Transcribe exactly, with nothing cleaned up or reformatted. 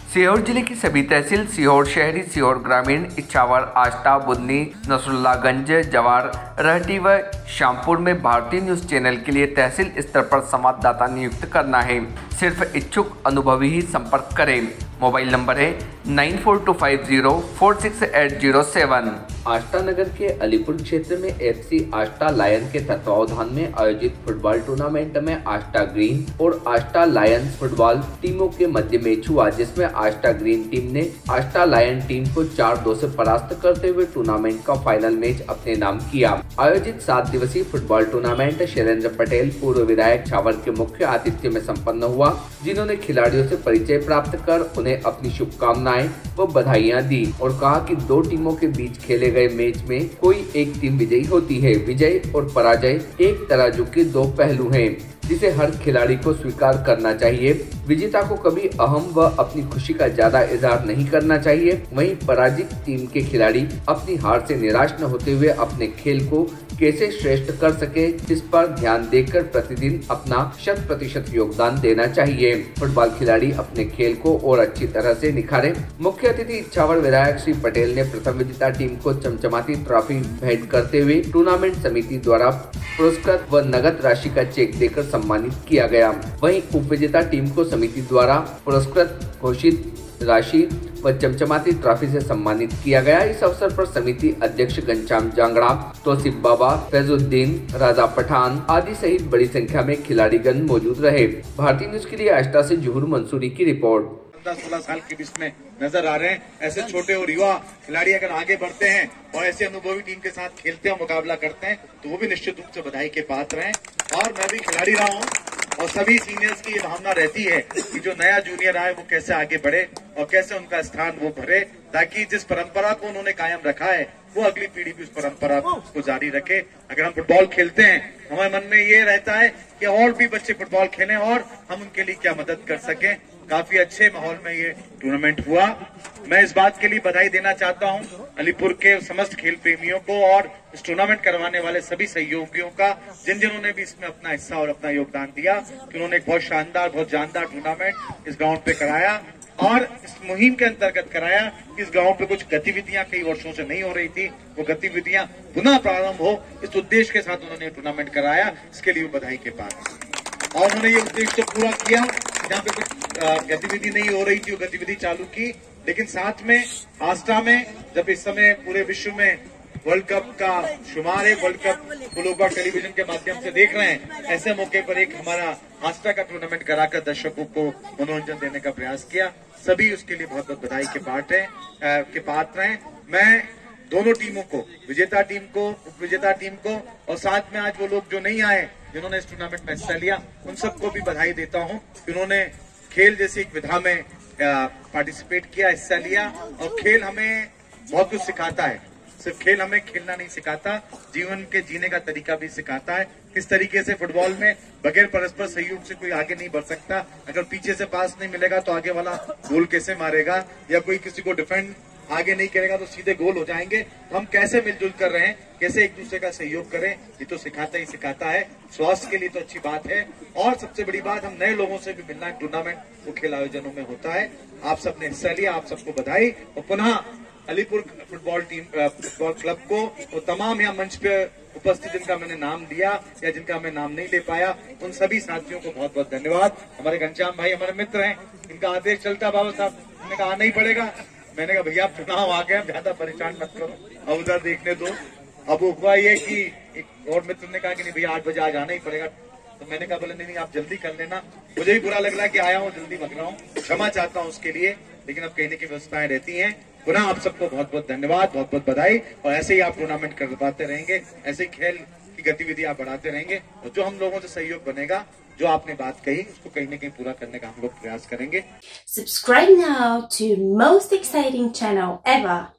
सीहोर जिले की सभी तहसील सीहोर शहरी, सीहोर ग्रामीण, इछावर, आष्टा, बुदनी, नसरुल्लागंज, जवार, रहटी व श्यामपुर में भारतीय न्यूज चैनल के लिए तहसील स्तर पर संवाददाता नियुक्त करना है। सिर्फ इच्छुक अनुभवी ही संपर्क करें। मोबाइल नंबर है nine four two five zero four six eight zero seven. Ashta नगर के अलीपुर क्षेत्र में एफसी आष्टा लायन के तत्वावधान में आयोजित फुटबॉल टूर्नामेंट में आष्टा ग्रीन और आष्टा लायंस फुटबॉल टीमों के मध्य मैच हुआ, जिसमें आष्टा ग्रीन टीम ने आष्टा लायन टीम को चार दो से परास्त करते हुए टूर्नामेंट का फाइनल मैच अपने नाम किया। आयोजित सात दिवसीय फुटबॉल टूर्नामेंट शैलेंद्र पटेल, पूर्व विधायक छावर के मुख्य आतिथ्य में संपन्न हुआ, जिन्होंने खिलाड़ियों से परिचय प्राप्त कर उन्हें अपनी शुभकामनाएं व बधाइयां दी और कहा कि दो टीमों के बीच खेले गए मैच में कोई एक टीम विजयी होती है। विजय और पराजय एक तराजू के दो पहलू हैं, जिसे हर खिलाड़ी को स्वीकार करना चाहिए। विजेता को कभी अहम व अपनी खुशी का ज्यादा इजहार नहीं करना चाहिए। वहीं पराजित टीम के खिलाड़ी अपनी हार से निराश न होते हुए अपने खेल को कैसे श्रेष्ठ कर सके, इस पर ध्यान देकर प्रतिदिन अपना शत प्रतिशत योगदान देना चाहिए। फुटबॉल खिलाड़ी अपने खेल को और अच्छी तरह से निखारें। मुख्य अतिथि इछावर विधायक श्री पटेल ने प्रथम विजेता टीम को चमचमाती ट्रॉफी भेंट करते हुए टूर्नामेंट समिति द्वारा पुरस्कृत व नगद राशि का चेक देकर सम्मानित किया गया। वहीं उप विजेता टीम को समिति द्वारा पुरस्कृत घोषित राशि व चमचमाती ट्रॉफी से सम्मानित किया गया। इस अवसर पर समिति अध्यक्ष घनश्याम जांगड़ा, तौसीफ बाबा, फैजुद्दीन, राजा पठान आदि सहित बड़ी संख्या में खिलाड़ीगण मौजूद रहे। भारतीय न्यूज के लिए आष्टा से जुहूर मंसूरी की रिपोर्ट। पंद्रह सोलह साल के बीच में नजर आ रहे हैं। ऐसे छोटे और युवा खिलाड़ी अगर आगे बढ़ते हैं और ऐसे अनुभवी टीम के साथ खेलते हैं, मुकाबला करते हैं, तो वो भी निश्चित रूप से बधाई के पात्र हैं। और मैं भी खिलाड़ी रहा हूँ और सभी सीनियर्स की ये भावना रहती है कि जो नया जूनियर आए वो कैसे आगे बढ़े और कैसे उनका स्थान वो भरे, ताकि जिस परंपरा को उन्होंने कायम रखा है वो अगली पीढ़ी भी उस परंपरा को जारी रखे। अगर हम फुटबॉल खेलते हैं, हमारे मन में ये रहता है कि और भी बच्चे फुटबॉल खेलें और हम उनके लिए क्या मदद कर सकें। काफी अच्छे माहौल में ये टूर्नामेंट हुआ। मैं इस बात के लिए बधाई देना चाहता हूं अलीपुर के समस्त खेल प्रेमियों को और इस टूर्नामेंट करवाने वाले सभी सहयोगियों का, जिन जिन्होंने भी इसमें अपना हिस्सा और अपना योगदान दिया, कि उन्होंने एक बहुत शानदार, बहुत जानदार टूर्नामेंट इस ग्राउंड पे कराया और इस मुहिम के अंतर्गत कराया। इस ग्राउंड पे कुछ गतिविधियां कई वर्षों से नहीं हो रही थी, वो गतिविधियां पुनः प्रारंभ हो, इस उद्देश्य के साथ उन्होंने टूर्नामेंट कराया। इसके लिए बधाई के पात्र। और उन्होंने ये उद्देश्य तो पूरा किया, जहाँ पे कुछ गतिविधि नहीं हो रही थी वो गतिविधि चालू की, लेकिन साथ में आष्टा में जब इस समय पूरे विश्व में वर्ल्ड कप का शुमार है, वर्ल्ड कप लोग टेलीविजन के माध्यम से देख रहे हैं, ऐसे मौके पर एक हमारा आष्टा का टूर्नामेंट कराकर दर्शकों को मनोरंजन देने का प्रयास किया। सभी उसके लिए बहुत बहुत बधाई के पात्र हैं के पात्र हैं। मैं दोनों टीमों को, विजेता टीम को, उप विजेता टीम को, और साथ में आज वो लोग जो नहीं आए जिन्होंने इस टूर्नामेंट में हिस्सा लिया, उन सबको भी बधाई देता हूं। उन्होंने खेल जैसी एक विधा में पार्टिसिपेट किया, हिस्सा लिया। और खेल हमें बहुत कुछ सिखाता है। सिर्फ खेल हमें खेलना नहीं सिखाता, जीवन के जीने का तरीका भी सिखाता है। किस तरीके से फुटबॉल में बगैर परस्पर सहयोग से कोई आगे नहीं बढ़ सकता। अगर पीछे से पास नहीं मिलेगा तो आगे वाला गोल कैसे मारेगा, या कोई किसी को डिफेंड आगे नहीं करेगा तो सीधे गोल हो जाएंगे। तो हम कैसे मिलजुल कर रहे हैं, कैसे एक दूसरे का सहयोग करें, ये तो सिखाता ही सिखाता है। स्वास्थ्य के लिए तो अच्छी बात है। और सबसे बड़ी बात, हम नए लोगों से भी मिलना है। टूर्नामेंट वो खेल आयोजनों में होता है। आप सबने हिस्सा लिया, आप सबको बधाई। और पुनः Alipur football team, football club को और तमाम यहाँ मंच पे उपस्थित जिनका मैंने नाम लिया या जिनका मैं नाम नहीं ले पाया, उन सभी साथियों को बहुत बहुत धन्यवाद। हमारे घनश्याम भाई हमारे मित्र हैं, इनका आदेश चलता, बाबा साहब हमने कहा आना ही पड़ेगा। मैंने कहा भैया चुनाव आ गया, ज्यादा परेशान मत करो, अब उधर देखने दो। अब वो हुआ ये कि एक और मित्र ने कहा कि नहीं भैया आठ बजे आज आना ही पड़ेगा, तो मैंने कहा बोले नहीं नहीं आप जल्दी कर लेना। मुझे भी बुरा लग रहा है कि आया हूँ, जल्दी भाग रहा हूँ, क्षमा चाहता हूँ उसके लिए, लेकिन अब कहने की व्यवस्थाएं रहती हैं। पुनः आप सबको बहुत बहुत धन्यवाद, बहुत बहुत बधाई। और ऐसे ही आप टूर्नामेंट करवाते रहेंगे, ऐसे ही खेल की गतिविधियां बढ़ाते रहेंगे, और जो हम लोगों से सहयोग बनेगा, जो आपने बात कही, उसको कहीं न कहीं पूरा करने का हम लोग प्रयास करेंगे। Subscribe now to most exciting channel ever.